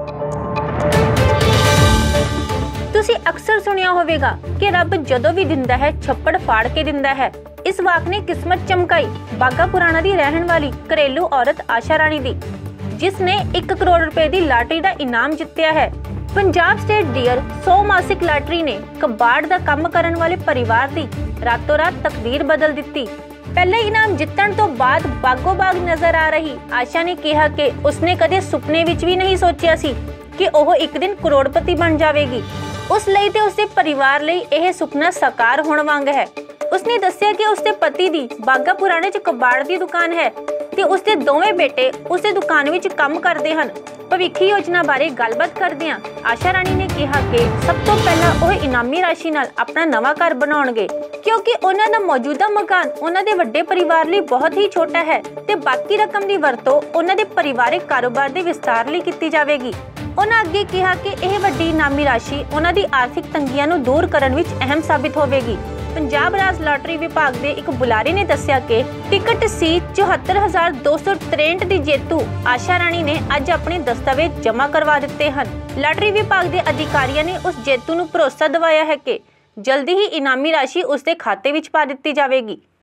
ਤੁਸੀਂ ਅਕਸਰ ਸੁਣਿਆ ਹੋਵੇਗਾ ਕਿ ਰੱਬ ਜਦੋਂ ਵੀ ਦਿੰਦਾ ਹੈ ਛੱਪੜ ਫਾੜ ਕੇ ਦਿੰਦਾ ਹੈ। ਇਸ ਵਾਕ ਨੇ ਕਿਸਮਤ ਚਮਕਾਈ ਬਾਗਾ ਪੁਰਾਣਾ ਦੀ ਰਹਿਣ ਵਾਲੀ ਘਰੇਲੂ ਔਰਤ ਆਸ਼ਾ ਰਾਣੀ ਦੀ, ਜਿਸ ਨੇ 1 ਕਰੋੜ ਰੁਪਏ ਦੀ ਲਾਟਰੀ ਦਾ ਇਨਾਮ ਜਿੱਤਿਆ ਹੈ। ਪੰਜਾਬ ਸਟੇਟ ਡੀਅਰ 100 ਮਾਸਿਕ ਲਾਟਰੀ ਨੇ ਕਬਾੜ ਦਾ ਕੰਮ ਕਰਨ ਵਾਲੇ ਪਰਿਵਾਰ ਦੀ ਰਾਤੋਂ ਰਾਤ ਤਕਦੀਰ ਬਦਲ ਦਿੱਤੀ। ਪਹਿਲੇ ਇਨਾਮ ਜਿੱਤਣ ਤੋਂ ਬਾਅਦ ਬਾਗੋ ਬਾਗ ਨਜ਼ਰ ਆ ਰਹੀ ਆਸ਼ਾ ਨੇ ਕਿਹਾ ਕਿ ਉਸਨੇ ਕਦੇ ਸੁਪਨੇ ਵਿੱਚ ਵੀ ਨਹੀਂ ਸੋਚਿਆ ਸੀ ਕਿ ਉਹ ਇੱਕ ਦਿਨ ਕਰੋੜਪਤੀ ਬਣ ਜਾਵੇਗੀ। ਉਸ ਲਈ ਤੇ ਉਸਦੇ ਪਰਿਵਾਰ ਲਈ ਇਹ ਸੁਪਨਾ ਸਾਕਾਰ ਹੋਣ ਵਾਂਗ ਹੈ। ਉਸਨੇ ਦੱਸਿਆ ਕਿ ਉਸਦੇ ਪਤੀ ਦੀ ਬਾਗਾ ਪੁਰਾਣੇ 'ਚ ਕਬਾੜ ਦੀ ਦੁਕਾਨ ਹੈ ਤੇ ਉਸਦੇ ਦੋਵੇਂ ਬੇਟੇ ਉਸਦੇ ਦੁਕਾਨ ਵਿੱਚ ਕੰਮ ਕਰਦੇ ਹਨ। ਭਵਿੱਖੀ ਯੋਜਨਾ ਬਾਰੇ ਗੱਲਬਾਤ ਕਰਦਿਆਂ ਆਸ਼ਾ ਰਾਣੀ ਨੇ ਕਿਹਾ ਕਿ ਸਭ ਤੋਂ ਪਹਿਲਾਂ ਉਹ ਇਨਾਮੀ ਰਾਸ਼ੀ ਨਾਲ ਆਪਣਾ ਨਵਾਂ ਘਰ ਬਣਾਉਣਗੇ, ਕਿਉਂਕਿ ਉਹਨਾਂ ਦਾ ਮੌਜੂਦਾ ਮਕਾਨ ਉਹਨਾਂ ਦੇ ਵੱਡੇ ਪਰਿਵਾਰ ਲਈ ਬਹੁਤ ਹੀ ਛੋਟਾ ਹੈ ਤੇ ਬਾਕੀ ਰਕਮ ਦੀ ਵਰਤੋਂ ਉਹਨਾਂ ਦੇ ਪਰਿਵਾਰਕ ਕਾਰੋਬਾਰ ਦੇ ਵਿਸਤਾਰ ਲਈ ਕੀਤੀ ਜਾਵੇਗੀ। ਉਹਨਾਂ ਅੱਗੇ ਕਿਹਾ ਕਿ ਇਹ ਵੱਡੀ ਇਨਾਮੀ ਰਾਸ਼ੀ ਉਹਨਾਂ ਦੀ ਆਰਥਿਕ ਤੰਗੀਆਂ ਨੂੰ ਦੂਰ ਕਰਨ ਵਿੱਚ ਅਹਿਮ ਸਾਬਿਤ ਹੋਵੇਗੀ। ਪੰਜਾਬ ਰਾਜ ਲਾਟਰੀ ਵਿਭਾਗ ਦੇ ਇੱਕ ਬੁਲਾਰੇ ਨੇ ਦੱਸਿਆ ਕਿ ਟਿਕਟ ਸੀ 74,263 ਦੀ ਜੇਤੂ ਆਸ਼ਾ ਰਾਣੀ ਨੇ ਅੱਜ ਆਪਣੇ ਦਸਤਾਵੇਜ਼ ਜਮ੍ਹਾਂ ਕਰਵਾ ਦਿੱਤੇ ਹਨ। ਲਾਟਰੀ ਵਿਭਾਗ ਦੇ ਅਧਿਕਾਰੀਆਂ ਨੇ ਉਸ ਜੇਤੂ ਨੂੰ ਭਰੋਸਾ ਦਿਵਾਇਆ ਹੈ ਕਿ ਜਲਦੀ ਹੀ ਇਨਾਮੀ ਰਾਸ਼ੀ ਉਸਦੇ ਖਾਤੇ ਵਿੱਚ ਪਾ ਦਿੱਤੀ ਜਾਵੇਗੀ।